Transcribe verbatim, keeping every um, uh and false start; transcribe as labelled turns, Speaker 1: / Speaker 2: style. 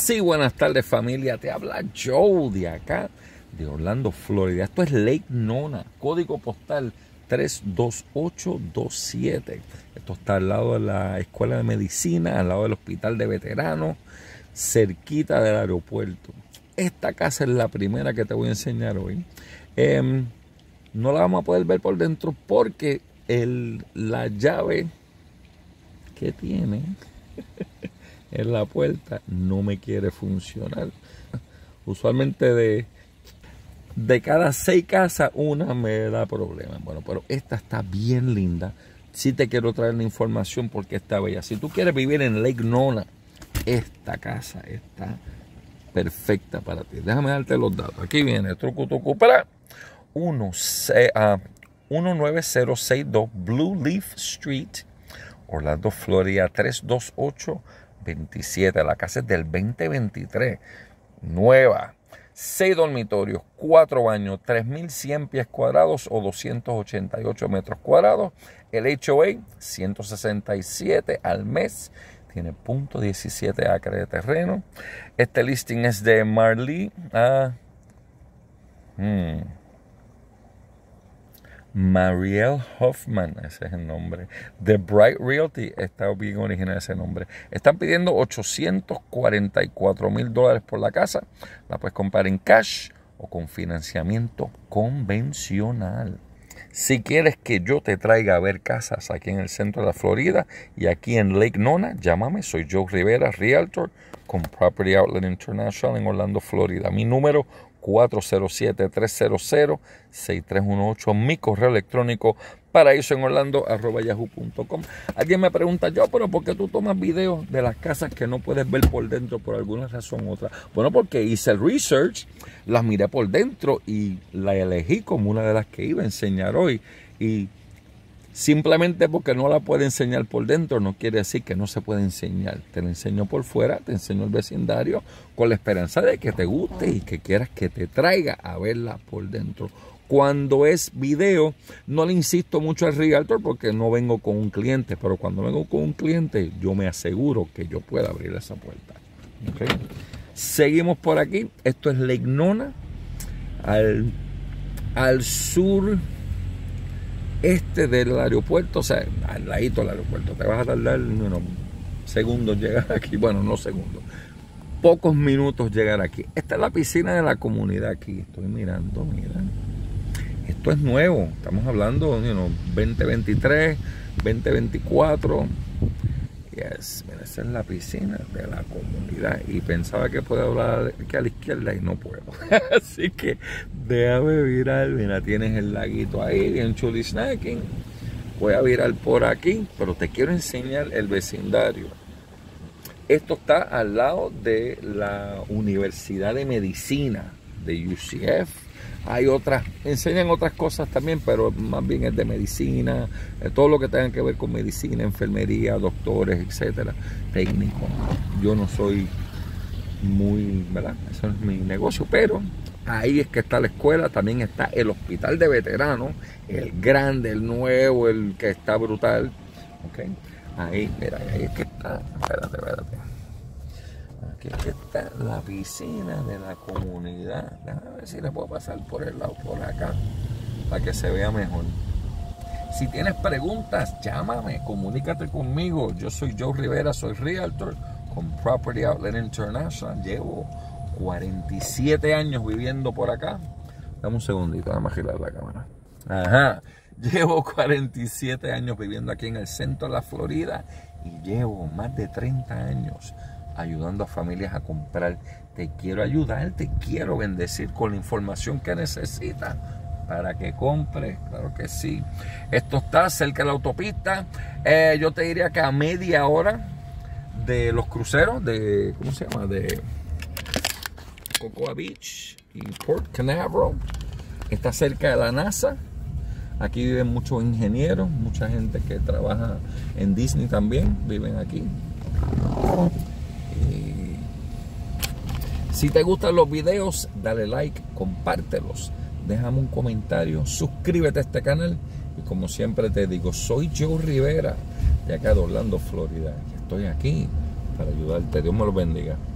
Speaker 1: Sí, buenas tardes familia, te habla Joe de acá, de Orlando, Florida. Esto es Lake Nona, código postal tres dos ocho dos siete. Esto está al lado de la Escuela de Medicina, al lado del Hospital de Veteranos, cerquita del aeropuerto. Esta casa es la primera que te voy a enseñar hoy. Eh, no la vamos a poder ver por dentro porque el, la llave que tiene en la puerta no me quiere funcionar. Usualmente de, de cada seis casas, una me da problemas. Bueno, pero esta está bien linda. Sí te quiero traer la información porque está bella. Si tú quieres vivir en Lake Nona, esta casa está perfecta para ti. Déjame darte los datos. Aquí viene truco, truco, para uno nueve cero seis dos Blue Leaf Street, Orlando, Florida tres dos ocho veintisiete. La casa es del veinte veintitrés, nueva, seis dormitorios, cuatro baños, tres mil cien pies cuadrados o doscientos ochenta y ocho metros cuadrados. El H O A ciento sesenta y siete al mes, tiene punto diecisiete acres de terreno. Este listing es de Marley ah, hmm, Mariel Hoffman, ese es el nombre. The Bright Realty, está bien original ese nombre. Están pidiendo ochocientos cuarenta y cuatro mil dólares por la casa. La puedes comprar en cash o con financiamiento convencional. Si quieres que yo te traiga a ver casas aquí en el centro de la Florida y aquí en Lake Nona, llámame. Soy Joe Rivera, Realtor con Property Outlet International en Orlando, Florida. Mi número cuatro cero siete, tres cero cero, seis tres uno ocho. Mi correo electrónico paraíso en Orlando arroba yahoo punto com. Alguien me pregunta, yo, pero ¿por qué tú tomas videos de las casas que no puedes ver por dentro por alguna razón u otra? Bueno, porque hice el research, las miré por dentro y la elegí como una de las que iba a enseñar hoy. Y simplemente porque no la puede enseñar por dentro no quiere decir que no se puede enseñar. Te la enseño por fuera, te enseño el vecindario con la esperanza de que te guste y que quieras que te traiga a verla por dentro. Cuando es video, no le insisto mucho al realtor porque no vengo con un cliente, pero cuando vengo con un cliente, yo me aseguro que yo pueda abrir esa puerta. ¿Okay? Seguimos por aquí. Esto es Lake Nona, al, al sur este del aeropuerto, o sea, al ladito del aeropuerto. Te vas a tardar unos segundos llegar aquí. Bueno, no segundos, pocos minutos llegar aquí. Esta es la piscina de la comunidad aquí. Estoy mirando, mira. Esto es nuevo. Estamos hablando de you know, veinte veintitrés, veinte veinticuatro. Yes, mira, esa es la piscina de la comunidad. Y pensaba que podía hablar que a la izquierda y no puedo. Así que déjame virar. Mira, tienes el laguito ahí, bien chuli snacking. Voy a virar por aquí, pero te quiero enseñar el vecindario. Esto está al lado de la Universidad de Medicina de U C F. Hay otras, enseñan otras cosas también, pero más bien es de medicina, eh, todo lo que tenga que ver con medicina, enfermería, doctores, etcétera, técnicos. Yo no soy muy, ¿verdad? Eso es mi negocio, pero ahí es que está la escuela, también está el hospital de veteranos, el grande, el nuevo, el que está brutal. ¿Okay? Ahí, mira, ahí es que está, espérate, espérate. Aquí es que está la piscina de la comunidad. Déjame ver si le puedo pasar por el lado, por acá, para que se vea mejor. Si tienes preguntas, llámame, comunícate conmigo. Yo soy Joe Rivera, soy Realtor con Property Outlet International. Llevo cuarenta y siete años viviendo por acá. Dame un segundito, vamos a girar la cámara. Ajá. Llevo cuarenta y siete años viviendo aquí en el centro de la Florida y llevo más de treinta años ayudando a familias a comprar. Te quiero ayudar, te quiero bendecir con la información que necesitas para que compres, claro que sí. Esto está cerca de la autopista. Eh, yo te diría que a media hora de los cruceros de, ¿cómo se llama? De Cocoa Beach y Port Canaveral. Está cerca de la NASA. Aquí viven muchos ingenieros, mucha gente que trabaja en Disney también, viven aquí. Y si te gustan los videos, dale like, compártelos, déjame un comentario, suscríbete a este canal. Y como siempre te digo, soy Joe Rivera, de acá de Orlando, Florida. Estoy aquí para ayudarte. Dios me lo bendiga.